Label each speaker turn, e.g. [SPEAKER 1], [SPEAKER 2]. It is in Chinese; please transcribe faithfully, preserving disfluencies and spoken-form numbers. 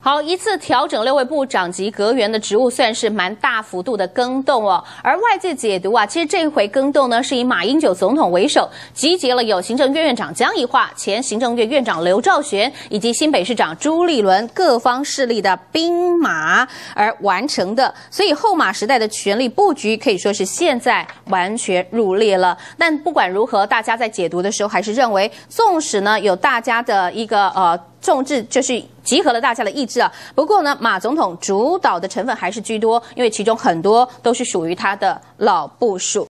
[SPEAKER 1] 好，一次调整六位部长级阁员的职务，算是蛮大幅度的更动哦。而外界解读啊，其实这一回更动呢，是以马英九总统为首，集结了有行政院院长江宜樺、前行政院院长刘兆玄以及新北市长朱立伦各方势力的兵马而完成的。所以后马时代的权力布局可以说是现在完全入列了。但不管如何，大家在解读的时候还是认为，纵使呢有大家的一个呃。众志就是集合了大家的意志啊。不过呢，马总统主导的成分还是居多，因为其中很多都是属于他的老部属。